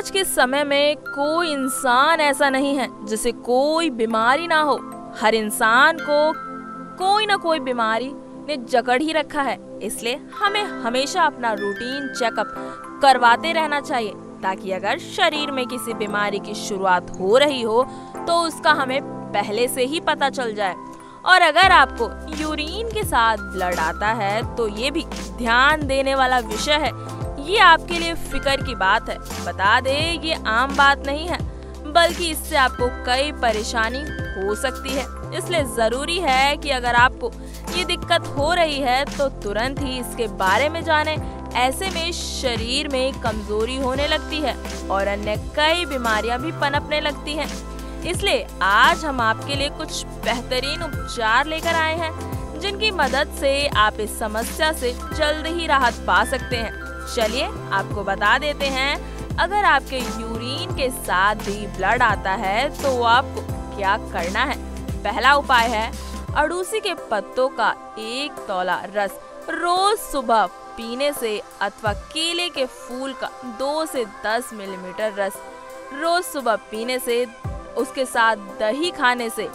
आज के समय में कोई इंसान ऐसा नहीं है जिसे कोई बीमारी ना हो। हर इंसान को कोई ना कोई बीमारी ने जकड़ ही रखा है। इसलिए हमें हमेशा अपना रूटीन चेकअप करवाते रहना चाहिए, ताकि अगर शरीर में किसी बीमारी की शुरुआत हो रही हो तो उसका हमें पहले से ही पता चल जाए। और अगर आपको यूरिन के साथ ब्लड आता है तो ये भी ध्यान देने वाला विषय है। ये आपके लिए फिक्र की बात है। बता दे, ये आम बात नहीं है, बल्कि इससे आपको कई परेशानी हो सकती है। इसलिए जरूरी है कि अगर आपको ये दिक्कत हो रही है तो तुरंत ही इसके बारे में जानें। ऐसे में शरीर में कमजोरी होने लगती है और अन्य कई बीमारियां भी पनपने लगती हैं। इसलिए आज हम आपके लिए कुछ बेहतरीन उपचार लेकर आए हैं, जिनकी मदद से आप इस समस्या से जल्द ही राहत पा सकते हैं। चलिए आपको बता देते हैं, अगर आपके यूरिन के साथ भी ब्लड आता है तो आपको क्या करना है। पहला उपाय है अड़ूसी के पत्तों का 1 तोला रस रोज सुबह पीने से, अथवा केले के फूल का 2 से 10 मिलीमीटर रस रोज सुबह पीने से, उसके साथ दही खाने से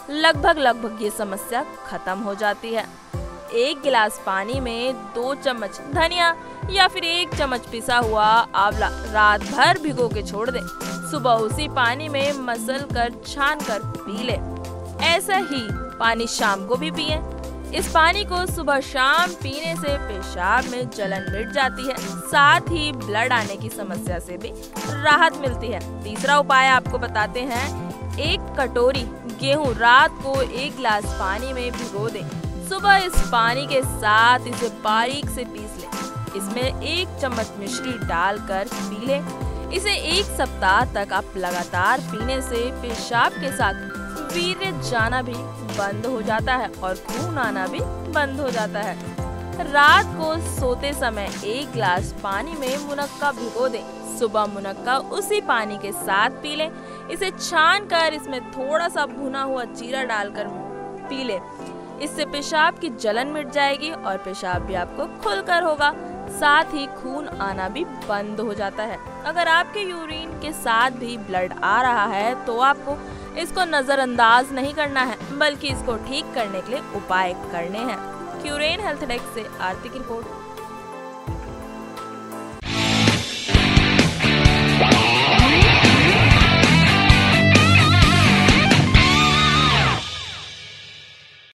लगभग ये समस्या खत्म हो जाती है। 1 गिलास पानी में 2 चम्मच धनिया या फिर 1 चम्मच पिसा हुआ आंवला रात भर भिगो के छोड़ दें। सुबह उसी पानी में मसल कर छान कर पी ले। ऐसा ही पानी शाम को भी पिए। इस पानी को सुबह शाम पीने से पेशाब में जलन मिट जाती है, साथ ही ब्लड आने की समस्या से भी राहत मिलती है। तीसरा उपाय आपको बताते हैं, 1 कटोरी गेहूं रात को 1 गिलास पानी में भिगो दें। सुबह इस पानी के साथ इसे बारीक से पीस लें। इसमें 1 चम्मच मिश्री डालकर पी लें। इसे 1 सप्ताह तक आप लगातार पीने से पेशाब के साथ वीर्य जाना भी बंद हो जाता है और खून आना भी बंद हो जाता है। रात को सोते समय 1 गिलास पानी में मुनक्का भिगो दें। सुबह मुनक्का उसी पानी के साथ पी लें। इसे छान कर इसमें थोड़ा सा भुना हुआ जीरा डालकर पी लें। इससे पेशाब की जलन मिट जाएगी और पेशाब भी आपको खुलकर होगा, साथ ही खून आना भी बंद हो जाता है। अगर आपके यूरिन के साथ भी ब्लड आ रहा है तो आपको इसको नजरअंदाज नहीं करना है, बल्कि इसको ठीक करने के लिए उपाय करने हैं। क्यूरेन हेल्थ डेस्क से आरती की रिपोर्ट।